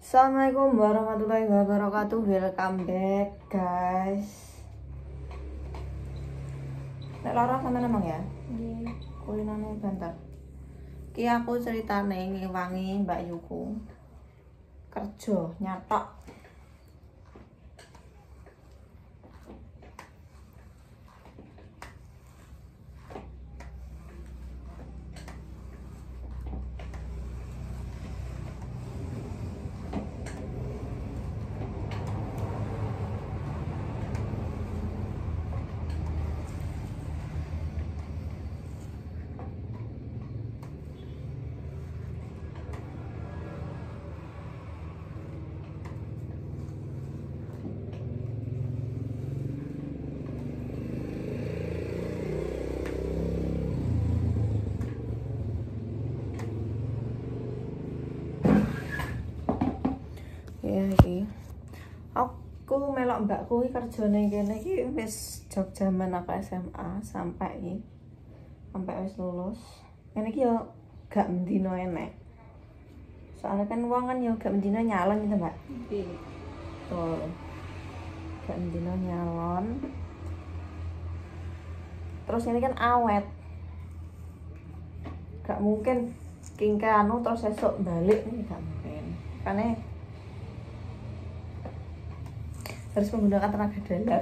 Assalamualaikum warahmatullahi wabarakatuh. Welcome back guys. Nek lara sama nemang ya? Nggih. Kulinane bentar. Ki aku ceritane ngewangi Mbak Yuku. Kerja nyatok. Ya iki. Aku melok mbakku iki kerjane kene iki wis jog jaman aku SMA sampai iki. Sampai wis lulus. Ngene iki yo gak mendino enek. Soalnya kan wong kan yo gak mendino nyalon gitu, Mbak. Nggih. Tuh. Gak mendino nyalon. Terus ini kan awet. Gak mungkin kingke anu terus esok balik nih, gak mungkin. Karena harus menggunakan tenaga dalam.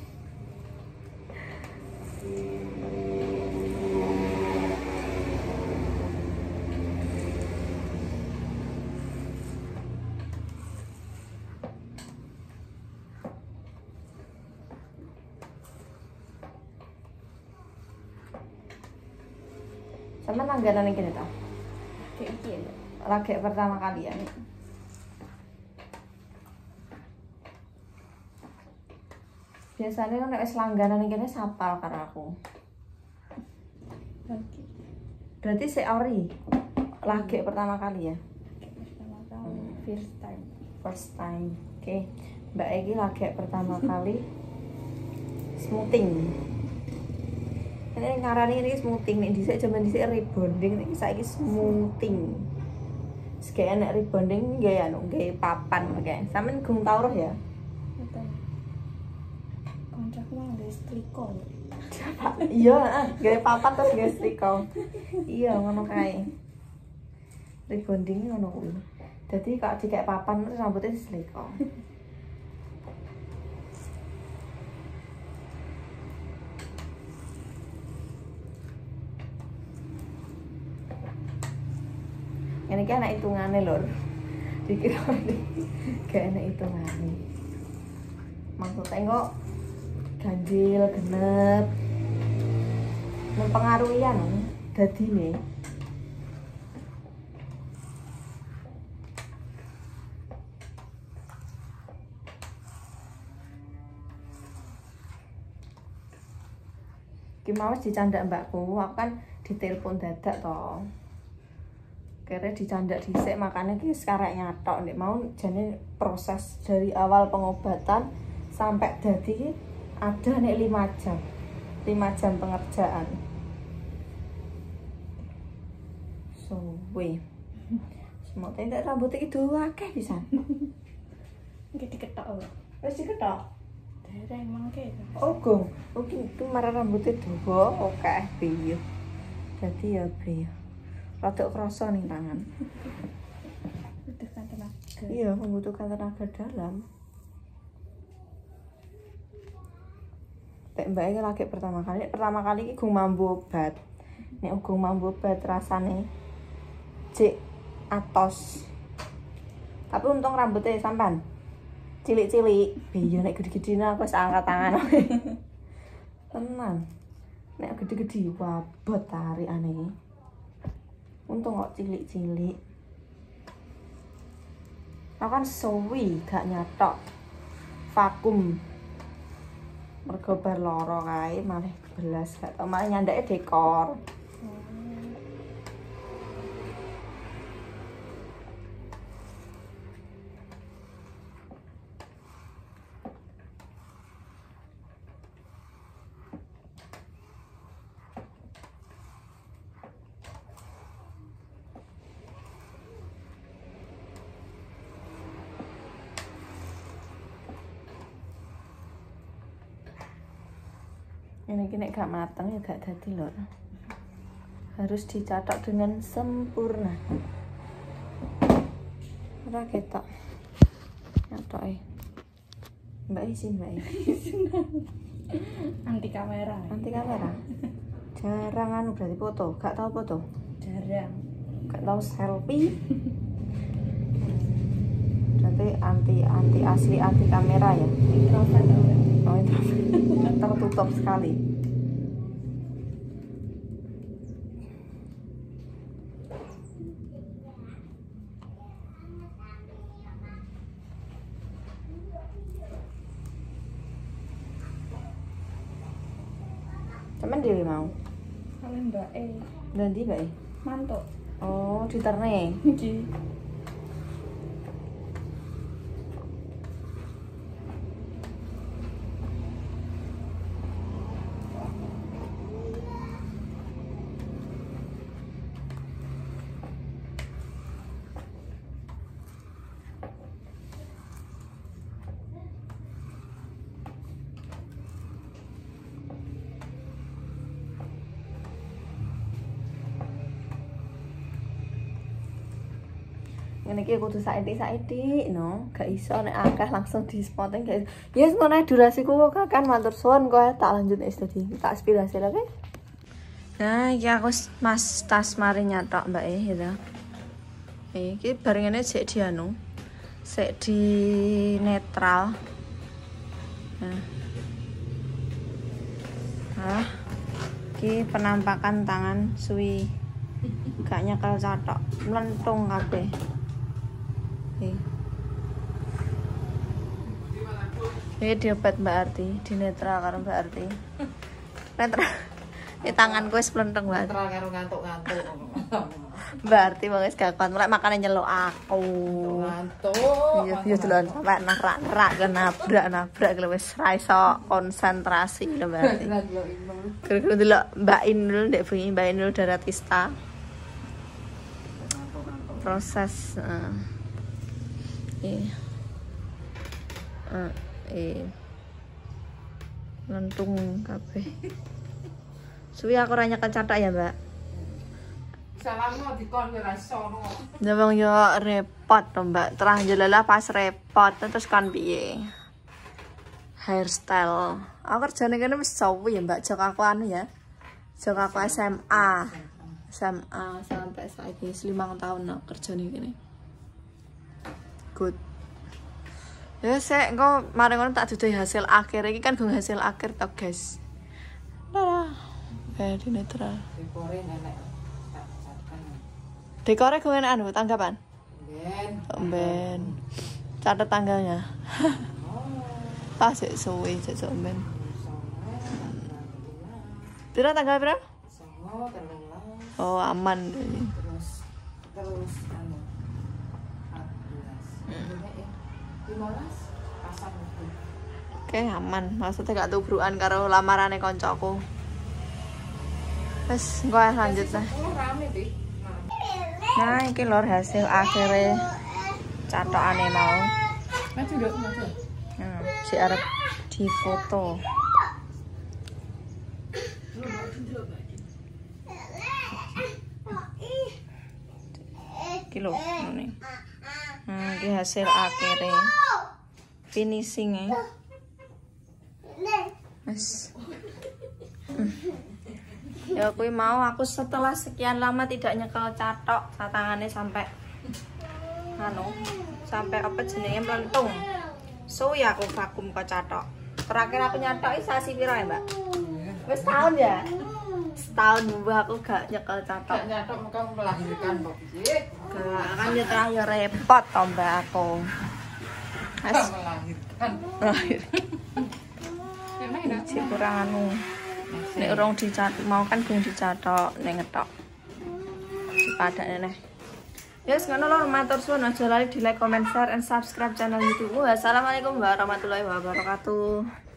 Sama langganan yang gini tau? Kayak iki ya. Lagi pertama kali ya. Biasanya kan wis langganan yang gini sapal karo aku. Lagi. Berarti si ori lagi pertama kali ya. Pertama kali first time. First time. Oke. Mbak Egi lagi pertama kali smoothing. Ini ngarani ini smoothing nih, dhisik jaman dhisik rebonding, nih saiki smoothing. Sekaya enek rebonding nggih anu, nggih papan kayak. Sampeyan gung tau roh ya? Betul. Koncoku mah nggak setrika. Iya, nggih papan terus nggih setrika. Iya, ngono kae. Rebonding ngono kuwi. Dadi kok dikek papan terus rambutnya setrika. Ini kan anak hitungannya lor, dikira gak enak hitungannya. Maksudnya kok ganjil, genep, mempengaruhi anu dadi nih. Gimana dicandak mbakku, aku kan ditelepon dadak toh. Kira dicandak dhisik makanya ki sekarang nyatok nek mau jane proses dari awal pengobatan sampai dadi ada nek 5 jam. 5 jam pengerjaan. Suwe. Semoga entek rambut iki akeh pisan. Nggak diketok lho. Wis diketok. Dereng mangke. Oh, gong. Mungkin itu marah rambutnya dawa oke piye. Dadi ya piye. Rada krasa ning tangan. Butuhkan tenaga. Iya, membutuhkan tenaga dalam. Mbak iki lagi pertama kali iki gung mambu obat. Nek gung mambu obat rasane cek atos. Tapi untung rambutnya sampan cilik-cilik. Biyo nek gede-gedene aku wis angkat tangan. Tenan. Nek gede-gede wabot tarikane. Untung kok cilik-cilik. Aku kan suwi gak nyatok. Vakum. Mergo bar lara kae malah belas gak tau malah nyandake dekor. Ini nek gak mateng ya gak dadi lor. Harus dicatok dengan sempurna. Ora ketok. Nyatoke. Mbak izin, Mbak. Anti kamera. Anti kamera. Jarang anu berarti foto, gak tahu foto. Jarang. Gak tahu selfie. Berarti anti asli anti kamera ya. Introvert. Oh, introvert. Tertutup sekali. Temen dhewe mau. Kalian Mbak E. Nanti Mbak. Mantuk. Oh, diterne. Iki. Ngene iki kudu saiki no, gak iso nek akeh langsung di spotting gak. Yes, ngono durasiku kok kan matur suwun kok tak lanjut tadi. Tak aspirasi lagi. Nah, iki aku Mas tas mari nyatok Mbak gitu. Iki barengane sik di anu. Sik di netral. Nah. Iki penampakan tangan suwi. Gak nyekel catok, mlentung kabeh. Ini diobat Mbak Arti, di netral karo Mbak Arti. Netral. Ini tanganku wis plenteng banget. Netral karo ngantuk-ngantuk. Mbak Arti wis gak kuat, mulai makane nyeluk aku. Ngantuk. Iya dolan sampe narak-narak nabrak wis ra iso konsentrasi lho Mbak Arti. Kira-kira delok Mbak Inul ndek bengi Mbak Inul Daratista. Proses lentung kabeh. Suwi aku ora nyekel cathak ya, Mbak. Salammu dikon ora iso. Ya wong yo repot to, Mbak. Terah jelalah pas repot terus kan piye? Hairstyle. Aku kerjane kene wis suwi ya, Mbak. Jok aku anu ya. Jok aku SMA sampai saiki 5 tahun no, kerjane kene. Good. Ya sik engko mari ngono tak duduhi hasil akhir iki kan gung hasil akhir to, guys. Dadah. Di netral. Dekore nenek. Dekore gue anu tanggapan. Ben. Catat tanggalnya. Pas sik suwi sik ben. Pira tanggal pira? Oh, aman. Terus anu 14. 15 pasang itu. Oke, aman. Maksudnya gak tubrukan karo lamarane koncoku. Wes, gue lanjut lah. Rame deh. Nah, iki lor hasil akhirnya catokane mau. Maju dong, maju. Si arep difoto. Kilo ini. Ini hasil akhirnya finishingnya. Mas. Ya aku mau aku setelah sekian lama tidak nyekel catok tangannya sampai sampai apa jenenge melentung. So ya aku vakum ke catok. Terakhir aku nyatok sasi pira ya, Mbak? Wis tahun ya? Setahun mbak aku gak nyekel catok. Gak nyatok muka melahirkan kok piye? Gak kan nyetel ya repot to Mbak aku. Melahirkan. Si kurang anu. Nek urung dicatok mau kan gue dicatok nek ngetok. Dipadane neh. Yes, ngono lho matur suwun aja lali di like, comment, share and subscribe channel YouTube. Wassalamualaikum warahmatullahi wabarakatuh.